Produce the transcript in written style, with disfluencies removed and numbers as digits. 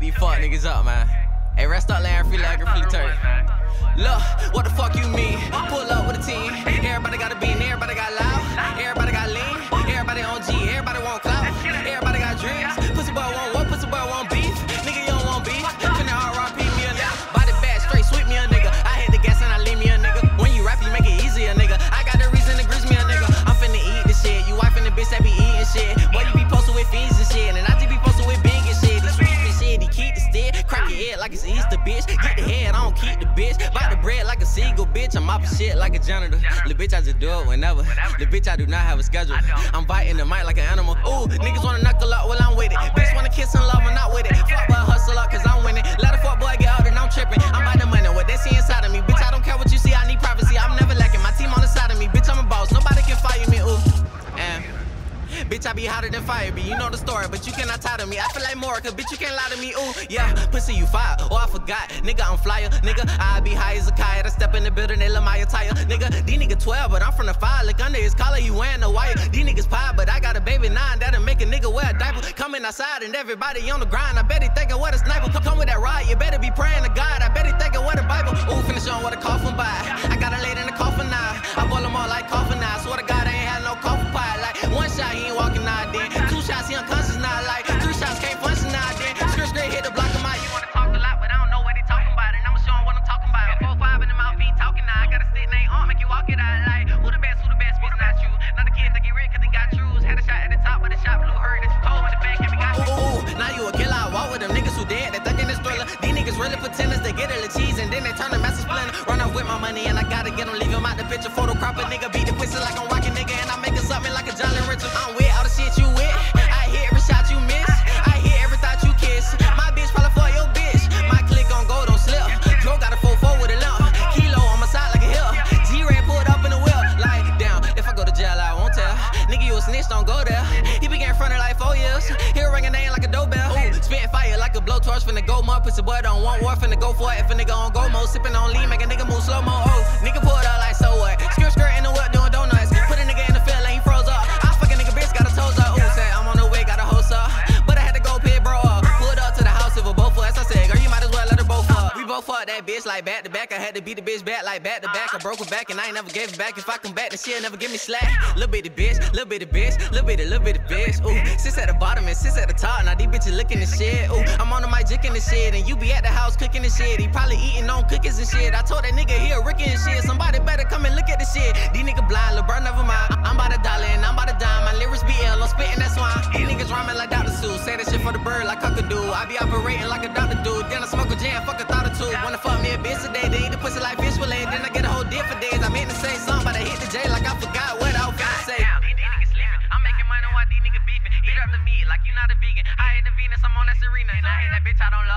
these fuck niggas up, man. Hey, rest up, Larry, free Larry, free turkey. Look, what the fuck you mean? Pull up with a team. Everybody got a bean, everybody got loud. Everybody got lean, everybody on G, everybody want clout. Everybody got dreams. Pussy boy want what? Pussy boy want beef. Nigga, you don't want beef. Finna RIP me a nigga. Body bad, straight sweep me a nigga. I hit the gas and I leave me a nigga. When you rap, you make it easier, nigga. I got the reason to grease me a nigga. I'm finna eat the shit. You wife and the bitch that be eating shit. Boy, you be posted with fiends and shit. And I just be posted with big and shit. He sweet and shit, he keep the stick. Crack your head like it's Easter, bitch. Get the head, I don't keep the bitch. Buy the bread like a seagull, bitch. I'm mopping shit like a janitor. Little bitch, I just do it whenever. Little bitch, I do not have a schedule. I'm biting the mic like an animal. Ooh, niggas wanna knuckle up while I'm with it. Bitch wanna kiss and love, I'm not with it. Fuck boy, hustle up, cause I'm winning. Let a fuck boy get out and I'm tripping. I'm by the money, what they see inside of me. Bitch, I don't care what you see, I need privacy. I'm never lacking, my team on the side of me. Bitch, I'm a boss, nobody can fire me, ooh. Bitch, I be hotter than fire, B. You know the story, but you cannot tie to me. I feel like more, cause bitch, you can't lie to me, ooh. Yeah, pussy, you fire. Oh, I forgot. Nigga, I'm flyer. Nigga, I be high as a kite. I step in the building, they love my attire. Nigga, these niggas 12, but I'm from the fire. Look under his collar, you wearing the wire. These niggas pie, but I got a baby 9 that'll make a nigga wear a diaper. Coming outside and everybody on the grind. I bet he thinking what a sniper. Come with that ride, you better be praying to God. I bet he thinking what a Bible. Ooh, finish on what a coffin by. I got a lady in the coffin now. I boil them all like coffin now. Swear to God, I ain't had no coffin pie. Like, one shot, he ain't walking out then. 2 shots, he unconscious now. Like, 3 shots, can't function now then. Straight hit the block of my. You wanna talk a lot, but I don't know what he talking about. And I'ma show him what I'm talking about. 4-5 in the mouth, he ain't talking now. I got a stick name on, make you walk it out. Like, who the best, bitch, not you. Now the kids, they get rich cause they got truths. Had a shot at the top, but the shot blew hurt. It's cold in the back, and we got ooh, now you a killer. I walk with them niggas who dead. They thinking it's thriller. These niggas really pretenders. They get a little cheese and then they turn the message splinter. Run off with my money and I gotta get them, leave him out the picture. Photo crop a nigga, beat the pussy like I'm rocking nigga. And I make it something like a Jolly Richard. I'm with all the shit you with. I hit every shot you miss. I hit every thought you kiss. My bitch probably for your bitch. My click on go, don't slip. Joe got a 4-4 with a limp. Kilo on my side like a hill. G-Ray pulled up in the wheel. Like, damn, if I go to jail, I won't tell. Nigga, you a snitch, don't go there. He began frontin' like 4 years. He'll ring a name like a doorbell. Spitting fire like a blowtorch. Finna go more. Pussy boy don't want war. Finna go for it. If a nigga on go mode. Sippin' on lean, make a nigga move slow-mo. Oh, nigga pulled up like so what? Skirt in the whip doing donuts. Put a nigga in the field like he froze up. I fuck a nigga bitch, got a toes up. Ooh, say I'm on the way, got a host up. But I had to go pit bro up. Pulled up to the house if we're both for us. I said, girl, you might as well let her both fuck. We both fuck that bitch like back to back. I had to beat the bitch back like back to back. I broke her back and I ain't never gave it back. If I come back, then she'll never give me slack. Little bitty bitch, little bitty bitch, little bitty bitch. Ooh, sits at the bottom and sits at the top. Now these bitches looking the shit. Ooh, I'm on the mic jicking the shit. And you be at the house cooking the shit. He probably eating on cookies and shit. I told that nigga he a Ricky and shit. Somebody better come and look at the shit. These niggas blind, LeBron never mind. I'm about $1 and I'm about a dime. My lyrics be ill, I'm spitting that swine. These niggas rhyming like Dr. Seuss. Say that shit for the bird like cockadoo. I be operating like a doctor dude. Then I smoke a jam, fuck a thought or two. Wanna fuck me a bitch today, they eat the pussy like fish fillet. Then I get a whole dick for days. I meant to say something, but I hit the J like I forgot what I was gonna say. These niggas sleeping. I'm making money while these niggas beefing. Eat up the meat like you not a vegan. I hate the Venus, I'm on that Serena. And I hate that bitch, I don't love